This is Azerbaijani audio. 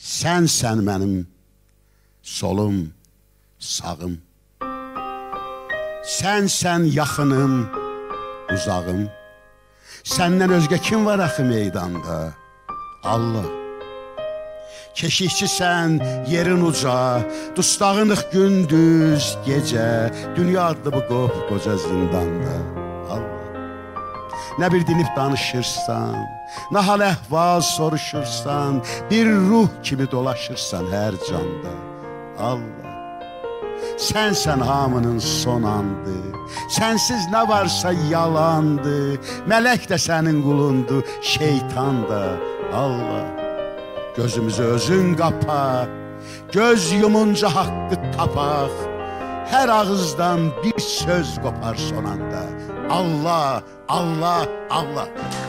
Sənsən mənim solum, sağım. Sənsən yaxınım, uzağım. Səndən özgə kim var axı meydanda? Allah. Keşikçisən yerin uca, dustağınıq gündüz, gecə, dünya adlı bu qoca zindanda. Allah. Nə bir dinib danışırsan, nə hal əhval soruşursan, bir ruh kimi dolaşırsan hər canda. Allah. Sənsən hamının son andı, sənsiz nə varsa yalandı, mələk də sənin qulundu, şeytan da. Allah. Gözümüzü özün qapa, göz yumunca haqqı tapaq, hər ağızdan bir söz qopar son anda. Allah, Allah, Allah.